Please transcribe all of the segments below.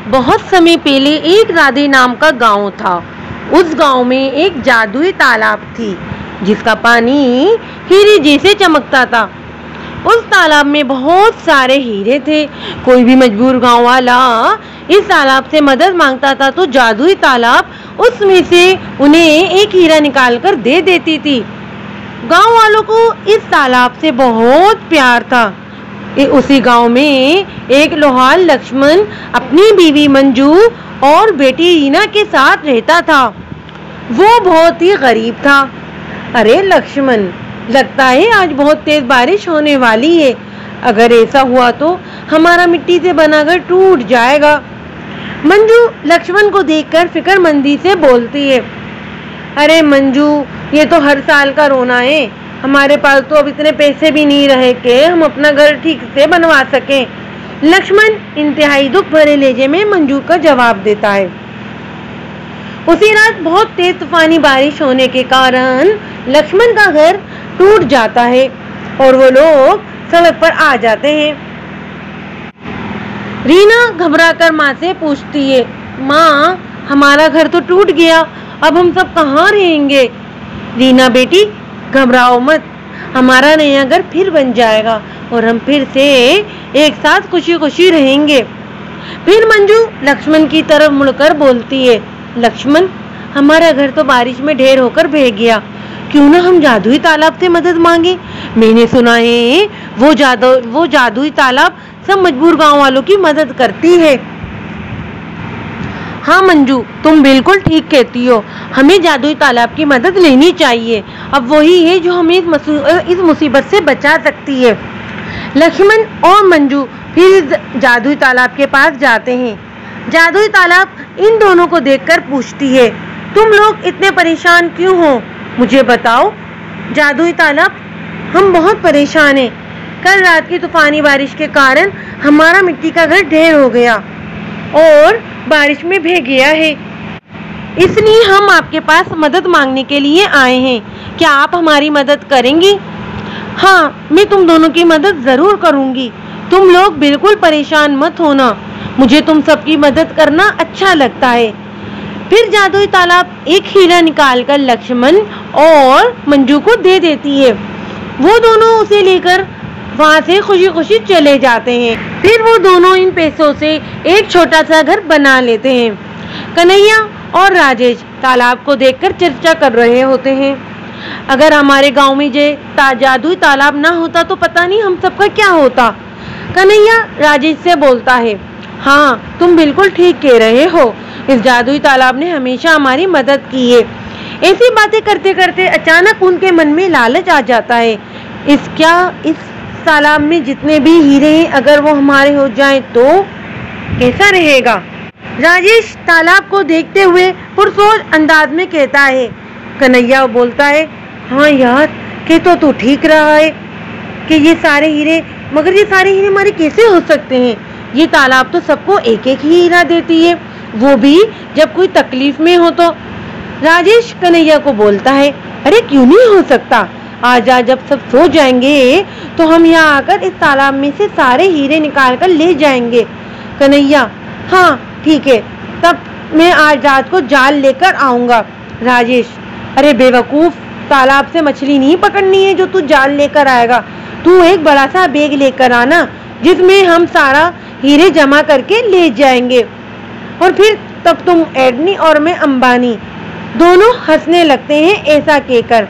बहुत समय पहले एक राधे नाम का गांव था। उस गांव में एक जादुई तालाब थी जिसका पानी हीरे जैसे चमकता था। उस तालाब में बहुत सारे हीरे थे। कोई भी मजबूर गांव वाला इस तालाब से मदद मांगता था तो जादुई तालाब उसमें से उन्हें एक हीरा निकाल कर दे देती थी। गांव वालों को इस तालाब से बहुत प्यार था। उसी गांव में एक लोहार लक्ष्मण अपनी बीवी मंजू और बेटी रीना के साथ रहता था। वो बहुत ही गरीब था। अरे लक्ष्मण, लगता है आज बहुत तेज बारिश होने वाली है। अगर ऐसा हुआ तो हमारा मिट्टी से बना घर टूट जाएगा। मंजू लक्ष्मण को देखकर फिक्रमंदी से बोलती है, अरे मंजू, ये तो हर साल का रोना है। हमारे पास तो अब इतने पैसे भी नहीं रहे कि हम अपना घर ठीक से बनवा सकें। लक्ष्मण इंतहाई दुख भरे लहजे में मंजू का जवाब देता है। उसी रात बहुत तेज तूफानी बारिश होने के कारण लक्ष्मण का घर टूट जाता है और वो लोग सड़क पर आ जाते हैं। रीना घबराकर माँ से पूछती है, माँ, हमारा घर तो टूट गया, अब हम सब कहाँ रहेंगे? रीना बेटी, घबराओ मत, हमारा नया घर फिर बन जाएगा और हम फिर से एक साथ खुशी खुशी रहेंगे। फिर मंजू लक्ष्मण की तरफ मुड़कर बोलती है, लक्ष्मण, हमारा घर तो बारिश में ढेर होकर बह गया, क्यों ना हम जादुई तालाब से मदद मांगे। मैंने सुना है वो जादुई तालाब सब मजबूर गांव वालों की मदद करती है। हाँ मंजू, तुम बिल्कुल ठीक कहती हो, हमें जादुई तालाब की मदद लेनी चाहिए। अब वही है जो हमें इस मुसीबत से बचा सकती है। लक्ष्मण और मंजू फिर जादुई तालाब के पास जाते हैं। जादुई तालाब इन दोनों को देखकर पूछती है, तुम लोग इतने परेशान क्यों हो? मुझे बताओ। जादुई तालाब, हम बहुत परेशान हैं। कल रात की तूफानी बारिश के कारण हमारा मिट्टी का घर ढेर हो गया और बारिश में भीग गया है, इसलिए हम आपके पास मदद मांगने के लिए आए हैं। क्या आप हमारी मदद करेंगी? हाँ, मैं तुम दोनों की मदद जरूर करूंगी। तुम लोग बिल्कुल परेशान मत होना, मुझे तुम सबकी मदद करना अच्छा लगता है। फिर जादुई तालाब एक हीरा निकालकर लक्ष्मण और मंजू को दे देती है। वो दोनों उसे लेकर वहां से खुशी खुशी चले जाते हैं। फिर वो दोनों इन पैसों से एक छोटा सा घर बना लेते हैं। कन्हैया और राजेश तालाब को देखकर चर्चा कर रहे होते हैं। अगर हमारे गांव में जादुई तालाब ना होता तो पता नहीं हम सबका क्या होता। कन्हैया राजेश से बोलता है, हाँ, तुम बिल्कुल ठीक कह रहे हो, इस जादुई तालाब ने हमेशा हमारी मदद की है। ऐसी बातें करते करते अचानक उनके मन में लालच आ जाता है। इस तालाब में जितने भी हीरे हैं, अगर वो हमारे हो जाएं तो कैसा रहेगा? राजेश तालाब को देखते हुए पुरसोच अंदाज में कहता है। कन्हैया बोलता है, हाँ यार, कह तो तू ठीक रहा है कि ये सारे हीरे हमारे कैसे हो सकते हैं? ये तालाब तो सबको एक एक ही हीरा देती है, वो भी जब कोई तकलीफ में हो तो। राजेश कन्हैया को बोलता है, अरे क्यों नहीं हो सकता? आज जब सब सो जाएंगे तो हम यहाँ आकर इस तालाब में से सारे हीरे निकाल कर ले जाएंगे। कन्हैया, हाँ ठीक है, तब मैं आज रात को जाल लेकर आऊँगा। राजेश, अरे बेवकूफ़, तालाब से मछली नहीं पकड़नी है जो तू जाल लेकर आएगा। तू एक बड़ा सा बैग लेकर आना जिसमें हम सारा हीरे जमा करके ले जाएंगे और फिर तब तुम एडनी और मैं अंबानी। दोनों हंसने लगते हैं ऐसा कहकर।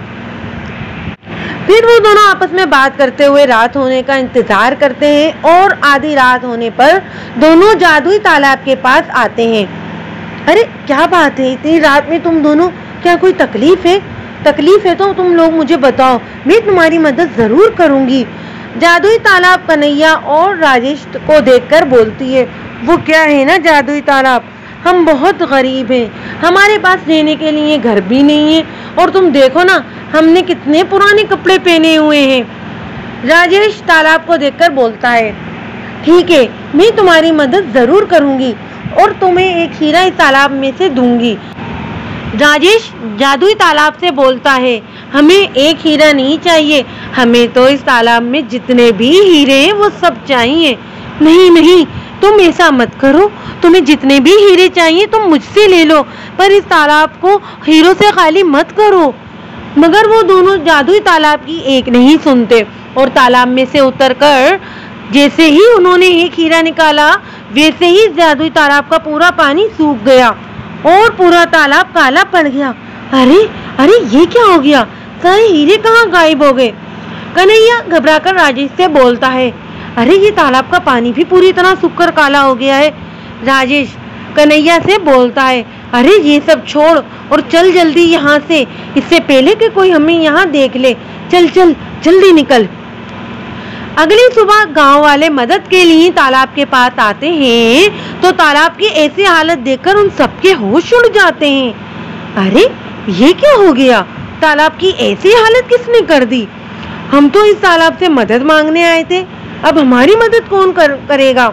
फिर वो दोनों आपस में बात करते हुए रात होने का इंतजार करते हैं और आधी रात होने पर दोनों जादुई तालाब के पास आते हैं। अरे क्या बात है, इतनी रात में तुम दोनों, क्या कोई तकलीफ है? तकलीफ है तो तुम लोग मुझे बताओ, मैं तुम्हारी मदद जरूर करूंगी। जादुई तालाब कन्हैया और राजेश को देखकर बोलती है, वो क्या है ना जादुई तालाब, हम बहुत गरीब हैं, हमारे पास रहने के लिए घर भी नहीं है और तुम देखो ना, हमने कितने पुराने कपड़े पहने हुए हैं। राजेश तालाब को देखकर बोलता है, ठीक है, मैं तुम्हारी मदद जरूर करूंगी और तुम्हें एक हीरा इस तालाब में से दूंगी। राजेश जादुई तालाब से बोलता है, हमें एक हीरा नहीं चाहिए, हमें तो इस तालाब में जितने भी हीरे हैं वो सब चाहिए। नहीं नहीं, तुम ऐसा मत करो, तुम्हें जितने भी हीरे चाहिए तुम मुझसे ले लो, पर इस तालाब को हीरों से खाली मत करो। मगर वो दोनों जादुई तालाब की एक नहीं सुनते और तालाब में से उतरकर जैसे ही उन्होंने एक हीरा निकाला वैसे ही जादुई तालाब का पूरा पानी सूख गया और पूरा तालाब काला पड़ गया। अरे अरे ये क्या हो गया, सारे हीरे कहाँ गायब हो गए। कन्हैया घबराकर राजेश से बोलता है, अरे ये तालाब का पानी भी पूरी तरह सूखकर काला हो गया है। राजेश कन्हैया से बोलता है, अरे ये सब छोड़ और चल जल्दी यहाँ से, इससे पहले कि कोई हमें यहाँ देख ले। चल चल जल्दी निकल। अगली सुबह गांव वाले मदद के लिए तालाब के पास आते हैं तो तालाब की ऐसी हालत देखकर उन सबके होश उड़ जाते हैं। अरे ये क्या हो गया, तालाब की ऐसी हालत किसने कर दी। हम तो इस तालाब से मदद मांगने आए थे, अब हमारी मदद कौन करेगा।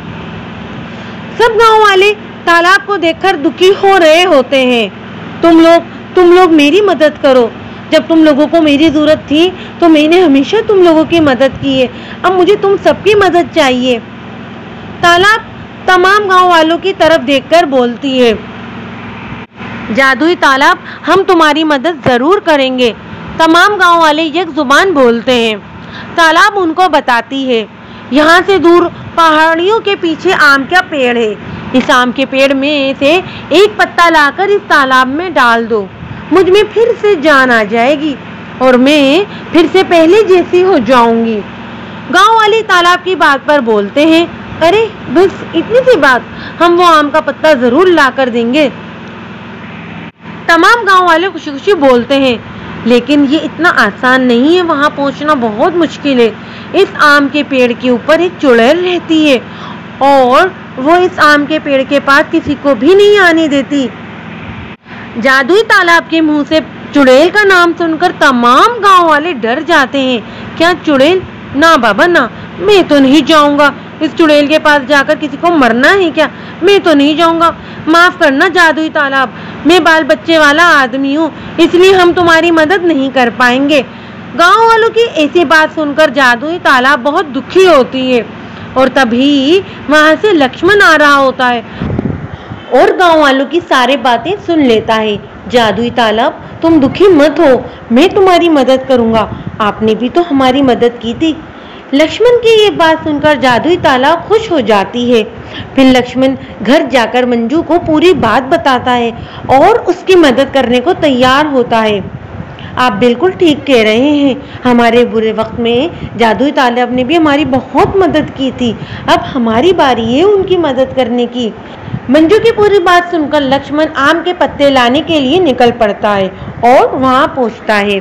सब गांव वाले तालाब को देखकर दुखी हो रहे होते हैं। तुम लोग मेरी मदद करो, जब तुम लोगों को मेरी जरूरत थी तो मैंने हमेशा तुम लोगों की मदद की है, अब मुझे तुम सबकी मदद चाहिए। तालाब तमाम गांव वालों की तरफ देखकर बोलती है, जादुई तालाब हम तुम्हारी मदद जरूर करेंगे। तमाम गांव वाले एक जुबान बोलते हैं। तालाब उनको बताती है, यहाँ से दूर पहाड़ियों के पीछे आम का पेड़ है, इस आम के पेड़ में से एक पत्ता लाकर इस तालाब में डाल दो, मुझ में फिर से जान आ जाएगी और मैं फिर से पहले जैसी हो जाऊंगी। गांव वाले तालाब की बात पर बोलते हैं, अरे बस इतनी सी बात, हम वो आम का पत्ता जरूर ला कर देंगे। तमाम गांव वाले खुशी खुशी बोलते हैं, लेकिन ये इतना आसान नहीं है, वहां पहुंचना बहुत मुश्किल है। इस आम के पेड़ के ऊपर एक चुड़ैल रहती है और वो इस आम के पेड़ के पास किसी को भी नहीं आने देती। जादुई तालाब के मुंह से चुड़ैल का नाम सुनकर तमाम गांव वाले डर जाते हैं। क्या चुड़ैल? ना बाबा ना, मैं तो नहीं जाऊंगा, इस चुड़ैल के पास जाकर किसी को मरना है क्या, मैं तो नहीं जाऊंगा। माफ करना जादुई तालाब, मैं बाल बच्चे वाला आदमी हूँ, इसलिए हम तुम्हारी मदद नहीं कर पाएंगे। गांव वालों की ऐसी बात सुनकर जादुई तालाब बहुत दुखी होती है और तभी वहां से लक्ष्मण आ रहा होता है और गांव वालों की सारी बातें सुन लेता है। जादुई तालाब तुम दुखी मत हो, मैं तुम्हारी मदद करूंगा, आपने भी तो हमारी मदद की थी। लक्ष्मण की ये बात सुनकर जादुई तालाब खुश हो जाती है। फिर लक्ष्मण घर जाकर मंजू को पूरी बात बताता है और उसकी मदद करने को तैयार होता है। आप बिल्कुल ठीक कह रहे हैं, हमारे बुरे वक्त में जादुई तालाब ने भी हमारी बहुत मदद की थी, अब हमारी बारी है उनकी मदद करने की। मंजू की पूरी बात सुनकर लक्ष्मण आम के पत्ते लाने के लिए निकल पड़ता है और वहां पहुंचता है।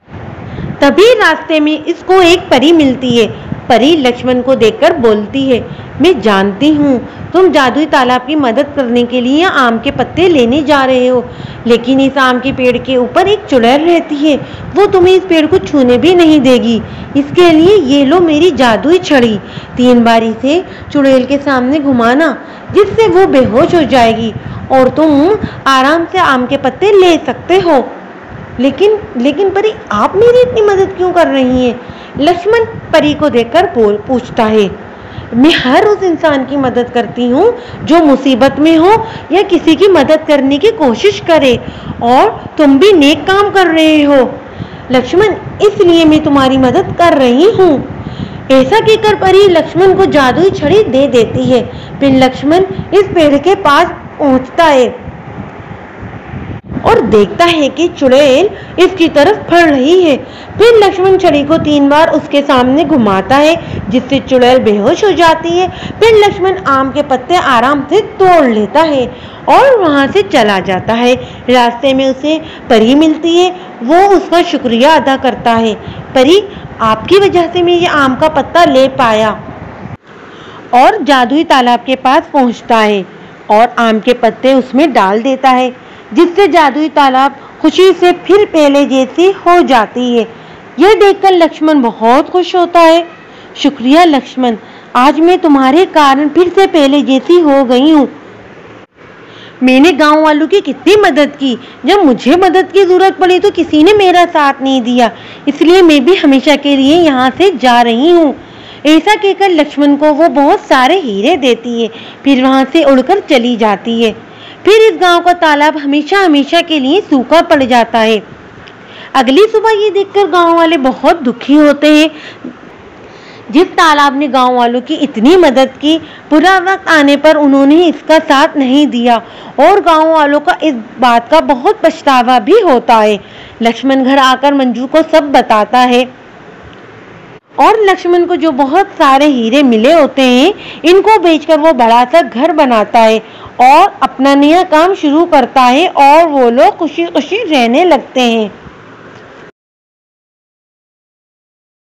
तभी रास्ते में इसको एक परी मिलती है। परी लक्ष्मण को देखकर बोलती है, मैं जानती हूँ तुम जादुई तालाब की मदद करने के लिए आम के पत्ते लेने जा रहे हो, लेकिन इस आम के पेड़ के ऊपर एक चुड़ैल रहती है, वो तुम्हें इस पेड़ को छूने भी नहीं देगी। इसके लिए ये लो मेरी जादुई छड़ी, 3 बार इसे चुड़ैल के सामने घुमाना, जिससे वो बेहोश हो जाएगी और तुम आराम से आम के पत्ते ले सकते हो। लेकिन परी, आप मेरी इतनी मदद क्यों कर रही हैं? लक्ष्मण परी को देखकर पूछता है, मैं हर उस इंसान की मदद करती हूँ जो मुसीबत में हो या किसी की मदद करने की कोशिश करे, और तुम भी नेक काम कर रहे हो लक्ष्मण, इसलिए मैं तुम्हारी मदद कर रही हूँ। ऐसा कहकर परी लक्ष्मण को जादुई छड़ी दे देती है। फिर लक्ष्मण इस पेड़ के पास पहुँचता है और देखता है कि चुड़ैल इसकी तरफ फड़ रही है। फिर लक्ष्मण छड़ी को 3 बार उसके सामने घुमाता है, जिससे चुड़ैल बेहोश हो जाती है। फिर लक्ष्मण आम के पत्ते आराम से तोड़ लेता है और वहां से चला जाता है। रास्ते में उसे परी मिलती है, वो उसका शुक्रिया अदा करता है। परी, आपकी वजह से मैं ये आम का पत्ता ले पाया। और जादुई तालाब के पास पहुंचता है और आम के पत्ते उसमें डाल देता है, जिससे जादुई तालाब खुशी से फिर पहले जैसी हो जाती है। यह देखकर लक्ष्मण बहुत खुश होता है। शुक्रिया लक्ष्मण, आज मैं तुम्हारे कारण फिर से पहले जैसी हो गई हूँ। मैंने गांव वालों की कितनी मदद की, जब मुझे मदद की जरूरत पड़ी तो किसी ने मेरा साथ नहीं दिया, इसलिए मैं भी हमेशा के लिए यहाँ से जा रही हूँ। ऐसा कहकर लक्ष्मण को वो बहुत सारे हीरे देती है, फिर वहां से उड़कर चली जाती है। फिर इस गांव का तालाब हमेशा हमेशा के लिए सूखा पड़ जाता है। अगली सुबह ये देखकर गांव वाले बहुत दुखी होते हैं। जिस तालाब ने गांव वालों की इतनी मदद की, बुरा वक्त आने पर उन्होंने इसका साथ नहीं दिया और गांव वालों का इस बात का बहुत पछतावा भी होता है। लक्ष्मण घर आकर मंजू को सब बताता है और लक्ष्मण को जो बहुत सारे हीरे मिले होते हैं, इनको बेचकर वो बड़ा सा घर बनाता है और अपना नया काम शुरू करता है और वो लोग खुशी खुशी रहने लगते हैं।